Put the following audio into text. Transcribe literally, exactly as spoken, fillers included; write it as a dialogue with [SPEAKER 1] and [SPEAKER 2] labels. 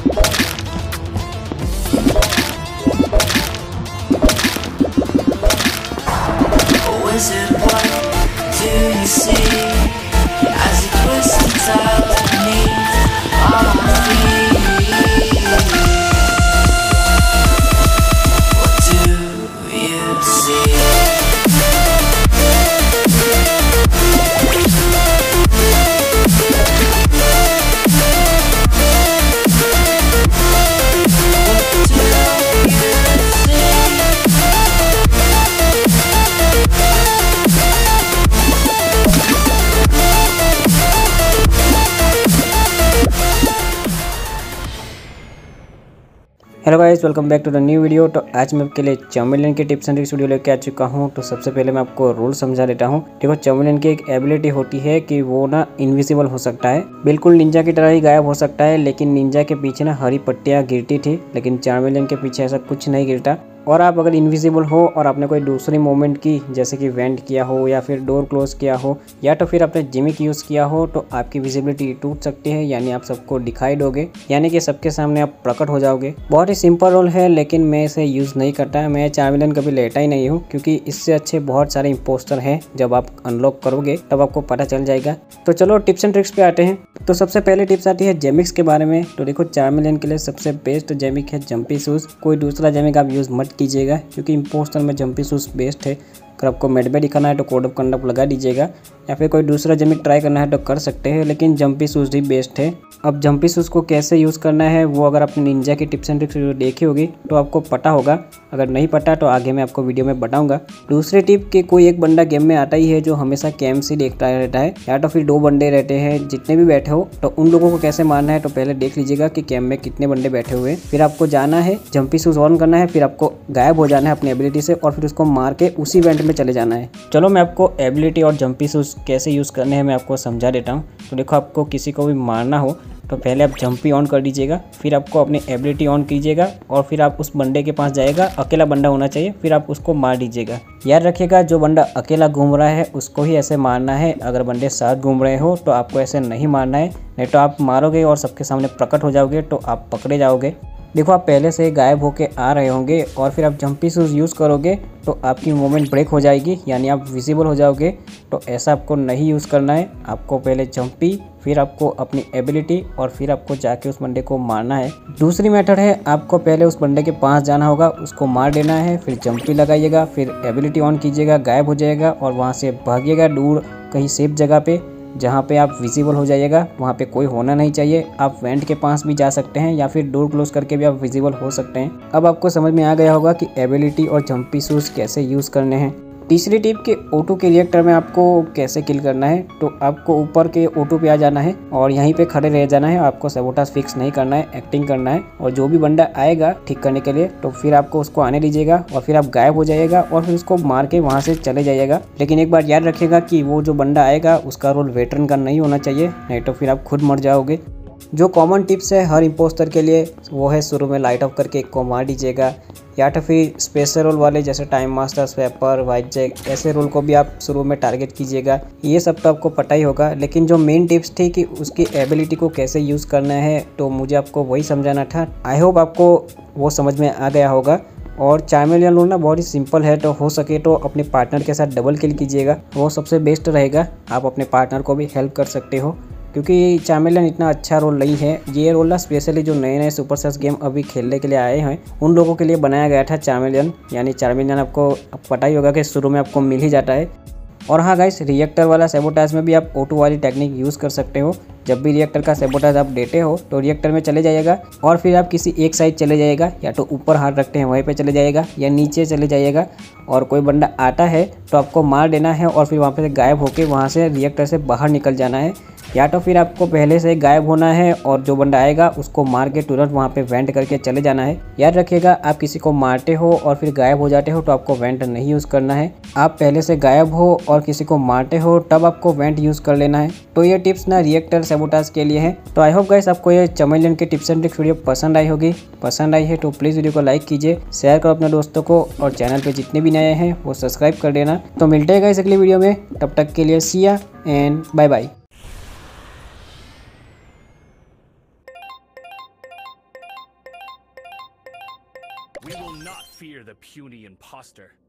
[SPEAKER 1] Wizard, what do you see as you twist and turn beneath all my feet? What do you see?
[SPEAKER 2] Hello guys, welcome back to the new video. तो आज मैं आपके लिए चाउमिलियन की tips and tricks video लेके आ चुका हूं। तो सबसे पहले मैं आपको रूल समझा देता हूं। देखो, चाउमिलियन की एक एबिलिटी होती है कि वो ना इनविजिबल हो सकता है, बिल्कुल निंजा की तरह ही गायब हो सकता है। लेकिन निंजा के पीछे ना हरी पट्टियां गिरती थी, लेकिन चाउमिलियन के पीछे ऐसा कुछ नहीं गिरता। और आप अगर इनविजिबल हो और आपने कोई दूसरी मूवमेंट की, जैसे कि वेंट किया हो या फिर डोर क्लोज किया हो या तो फिर आपने जिमिक यूज़ किया हो, तो आपकी विजिबिलिटी टूट सकती है, यानी आप सबको दिखाई दोगे, यानी कि सबके सामने आप प्रकट हो जाओगे। बहुत ही सिंपल रोल है, लेकिन मैं इसे यूज़ नहीं करता। मैं चाउमिलियन कभी लेता ही नहीं हूँ, क्योंकि इससे अच्छे बहुत सारे इंपोस्टर हैं। जब आप अनलॉक करोगे तब आपको पता चल जाएगा। तो चलो टिप्स एंड ट्रिक्स पे आते हैं। तो सबसे पहले टिप्स आती है जेमिक्स के बारे में। तो देखो, चाउमिलियन के लिए सबसे बेस्ट जेमिक है जंपी शूज़। कोई दूसरा जेमिक आप यूज़ मत कीजिएगा, क्योंकि इंपोस्टर में जंपी शूज़ बेस्ट है। अगर आपको मेड में दिखाना है तो कोड ऑफ कंडक्ट लगा दीजिएगा, या फिर कोई दूसरा जेमिक ट्राई करना है तो कर सकते हैं, लेकिन जंपी शूज़ ही बेस्ट है। अब जंपी शूज़ को कैसे यूज़ करना है वो अगर आपने निंजा की टिप्स एंड ट्रिक्स वीडियो देखी होगी तो आपको पता होगा। अगर नहीं पता तो आगे मैं आपको वीडियो में बताऊंगा। दूसरी टिप कि कोई एक बंदा गेम में आता ही है जो हमेशा कैम से देखता रहता है, या तो फिर दो बंदे रहते हैं। जितने भी बैठे हो तो उन लोगों को कैसे मारना है, तो पहले देख लीजिएगा कि कैम में कितने बंदे बैठे हुए हैं। फिर आपको जाना है, जंपी शूज़ ऑन करना है, फिर आपको गायब हो जाना है अपनी एबिलिटी से, और फिर उसको मार के उसी इवेंट में चले जाना है। चलो मैं आपको एबिलिटी और जंपी शूज़ कैसे यूज़ करने हैं मैं आपको समझा देता हूँ। तो देखो, आपको किसी को भी मारना हो तो पहले आप जंपी ऑन कर दीजिएगा, फिर आपको अपनी एबिलिटी ऑन कीजिएगा, और फिर आप उस बंदे के पास जाएगा। अकेला बंदा होना चाहिए, फिर आप उसको मार दीजिएगा। याद रखिएगा, जो बंदा अकेला घूम रहा है उसको ही ऐसे मारना है। अगर बंदे साथ घूम रहे हो तो आपको ऐसे नहीं मारना है, नहीं तो आप मारोगे और सबके सामने प्रकट हो जाओगे तो आप पकड़े जाओगे। देखो, आप पहले से गायब होके आ रहे होंगे और फिर आप जंपी शूज़ यूज़ करोगे तो आपकी मूवमेंट ब्रेक हो जाएगी, यानी आप विजिबल हो जाओगे। तो ऐसा आपको नहीं यूज़ करना है। आपको पहले जंपी, फिर आपको अपनी एबिलिटी, और फिर आपको जाके उस बंदे को मारना है। दूसरी मेथड है, आपको पहले उस बंदे के पास जाना होगा, उसको मार देना है, फिर जंपी लगाइएगा, फिर एबिलिटी ऑन कीजिएगा, गायब हो जाएगा और वहाँ से भागिएगा दूर कहीं सेफ जगह पे, जहाँ पे आप विजिबल हो जाइएगा। वहाँ पे कोई होना नहीं चाहिए। आप वेंट के पास भी जा सकते हैं, या फिर डोर क्लोज करके भी आप विजिबल हो सकते हैं। अब आपको समझ में आ गया होगा कि एबिलिटी और जंपी शूज़ कैसे यूज़ करने हैं। तीसरी टिप के ओटू के रिएक्टर में आपको कैसे किल करना है। तो आपको ऊपर के ओटू पे आ जाना है और यहीं पे खड़े रह जाना है। आपको सैबोटाज फिक्स नहीं करना है, एक्टिंग करना है। और जो भी बंदा आएगा ठीक करने के लिए तो फिर आपको उसको आने दीजिएगा, और फिर आप गायब हो जाइएगा और फिर उसको मार के वहाँ से चले जाइएगा। लेकिन एक बार याद रखिएगा कि वो जो बंदा आएगा उसका रोल वेटरन का नहीं होना चाहिए, नहीं तो फिर आप खुद मर जाओगे। जो कॉमन टिप्स है हर इंपोस्टर के लिए वो है, शुरू में लाइट ऑफ करके एक को मार दीजिएगा, या तो फिर स्पेशल रोल वाले जैसे time master, swapper, white jack, ऐसे रोल को भी आप शुरू में टारगेट कीजिएगा। ये सब तो आपको पता ही होगा। लेकिन जो मेन टिप्स थी कि उसकी एबिलिटी को कैसे यूज़ करना है, तो मुझे आपको वही समझाना था। आई होप आपको वो समझ में आ गया होगा। और चाउमिलियन रोल ना बहुत ही सिंपल है, तो हो सके तो अपने पार्टनर के साथ डबल किल कीजिएगा, वो सबसे बेस्ट रहेगा। आप अपने पार्टनर को भी हेल्प कर सकते हो, क्योंकि चाउमिलियन इतना अच्छा रोल नहीं है। ये रोल ना स्पेशली जो नए नए सुपर स्टार्स गेम अभी खेलने के लिए आए हैं उन लोगों के लिए बनाया गया था चाउमिलियन। यानी चाउमिलियन आपको पता ही होगा कि शुरू में आपको मिल ही जाता है। और हाँ गाइस, रिएक्टर वाला सैबोटाज में भी आप ओटू वाली टेक्निक यूज़ कर सकते हो। जब भी रिएक्टर का सैबोटाज आप देते हो तो रिएक्टर में चले जाइएगा, और फिर आप किसी एक साइड चले जाइएगा, या तो ऊपर हाथ रखते हैं वहीं पे चले जाइएगा, या नीचे चले जाइएगा। और कोई बंदा आता है तो आपको मार देना है, और फिर वहाँ पे से गायब होकर वहाँ से रिएक्टर से बाहर निकल जाना है। या तो फिर आपको पहले से गायब होना है और जो बंदा आएगा उसको मार के तुरंत वहाँ पे वेंट करके चले जाना है। याद रखिएगा, आप किसी को मारते हो और फिर गायब हो जाते हो तो आपको वेंट नहीं यूज़ करना है। आप पहले से गायब हो और किसी को मारते हो तब आपको वेंट यूज़ कर लेना है। तो ये टिप्स ना रिएक्टर सैबोटाज के लिए है। तो आई होप गाइस आपको ये चाउमिलियन की टिप्स एंड ट्रिक्स वीडियो पसंद आई होगी। पसंद आई है तो प्लीज़ वीडियो को लाइक कीजिए, शेयर करो अपने दोस्तों को, और चैनल पे जितने भी नए हैं वो सब्सक्राइब कर देना। तो मिलते हैं गाइस अगली वीडियो में, तब तक के लिए see ya and bye bye.
[SPEAKER 3] We will not fear the puny imposter.